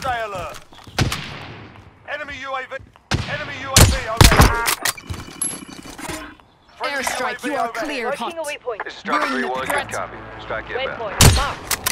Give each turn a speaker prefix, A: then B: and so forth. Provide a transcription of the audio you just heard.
A: Stay alert. Enemy UAV. Enemy UAV overhead.
B: Airstrike, you are clear.
C: Marking a waypoint.
D: This is Striker
B: Bring the
D: 3-1, good
B: threat.
D: copy. Strike inbound.
C: Waypoint marked.